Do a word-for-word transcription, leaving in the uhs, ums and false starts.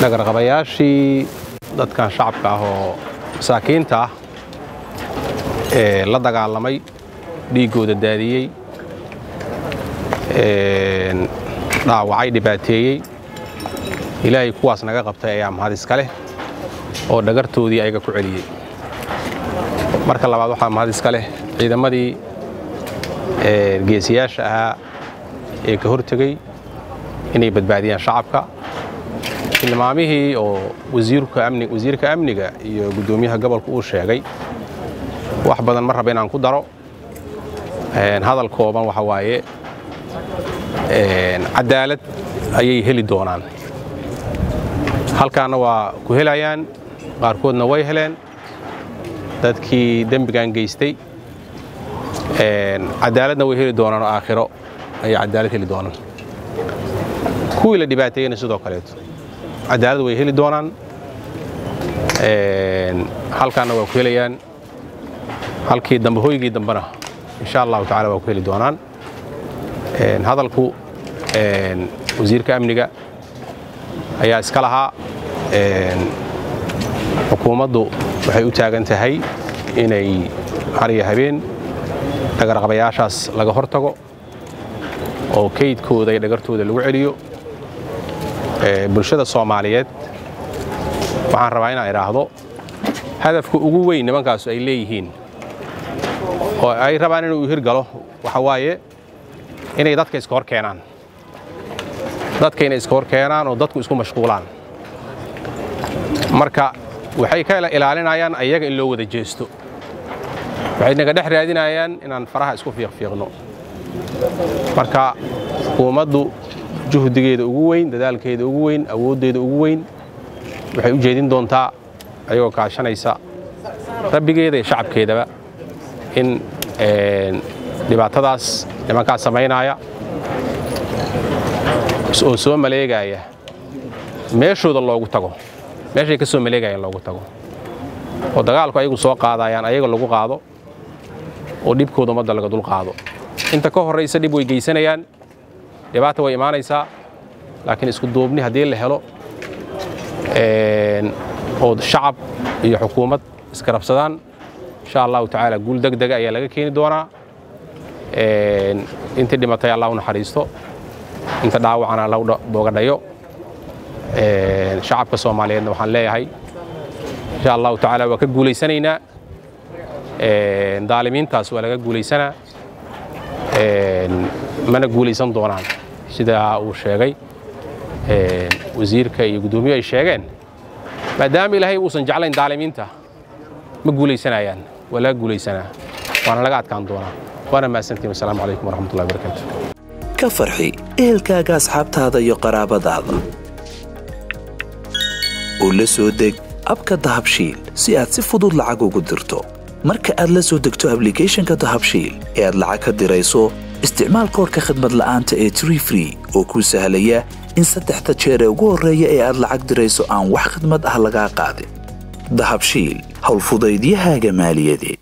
dhagarqabayaashii dadkan shacabka ah oo masaakiinta ah ee la dagaalamay dhiigooda daadiyey ee dhaawacay dhibaateeyey ilaahay kuwaas naga qabtay ayaa mahad iska leh oo dhagartoodii ayaga ku celiyey marka labaad waxaa mahad iska leh ciidamadii ee geesiyaasha ahaa ee ka hortagay inay badbaadiyaan shacabka tilmaamihii oo wasiirka amniga wasiirka amniga iyo gudoomiyaha gobolka uu sheegay wax badan mar raba inaan ku daro een hadal kooban waxa waaye een cadaalad ayay heli doonaan halkaana waa ku helayaan qaarkoodna way heleen dadkii dambigan geystay een cadaaladna way heli doonaan aakhiro ay cadaalad heli doonaan kuwii la dhibaateeyay sidoo kale cadaalad way heli doonaan een halkaana waa ku helayaan halkii dambe hoygii dambana insha Allah taala waa ku heli doonaan een hadalku een wasiirka amniga ayaa iska lahaa een xukuumaddu waxay u taagan tahay inay hariya habeen dhagarqabayaashaas laga hortago oo kaydkooda iyo dhagartooda lagu celiyo ee bulshada Soomaaliyeed waxaan rabaa inaan iraahdo hadafka ugu weyn nimankaas ay leeyihiin oo ay rabaan inuu hirgalo waxa waaye inay dadka iska hor keenaan dadka inay iska hor keenaan oo dadku isku mashquulaan marka waxay ka ilaalinayaan ayaga in loo wada jeesto waxay naga dhex raadinayaan inaan faraha isku fiiqfiiqno marka xukuumaddu juhdigeeda ugu weyn dadaalkeeda ugu weyn awoodeeda ugu weyn waxay u jeedin doontaa ayagoo kaashanaysa rabbigeeda iyo shacabkeedaba in een dhibaatadaas nimanka sameynaya oo soo maleegaya meeshooda loogu tago meeshay ka soo maleegayaan loogu tago oo dagaalku ayagu soo qaadayaan ayaga lagu qaado oo dibkooda umada laga dul qaado inta ka horeysa dib way geysanayaan dhibaato way imaanaysaa laakiin isku duubni hadii la helo een oo shacab iyo xukuumad iska rabsadaan insha Allah taala guul degdeg ayaa laga keeni doonaa een inta dhimatay Allah u naxariisto inta dhaawacana la booga dhayo ee shacabka Soomaaliyeed waxaan leeyahay insha Allah taala waa ka guuleysanaynaa ee daalimiintaas waa laga guuleysanaa ee mana guuleysan doonaan sida uu sheegay ee wasiirka iyo gudoomiyaha ay sheegeen maadaama Ilaahay uusan jeclayn daalimiinta ma guuleysanayaan wala guuleysanaa waana laga adkaan doonaa waana maasantiin assalaamu calaykum waraxmatullaahi wabarakaatuh ka farxi ehelkaaga asxaabtaada iyo qaraabadaada oo la soo deg abka dahabshiil si aad si fudud lacag ugu dirto marka aad la soo degto applicationka dahabshiil ee aad lacag ka dirayso isticmaal koodka khidmad la'aanta ee Tree Free oo kuu sahlaya in saddexda jeer ee ugu horreeya ee aad lacag dirayso aan wax khidmad ah laga qaadin dahabshiil hawl fudaydiyahaaga maaliyadeed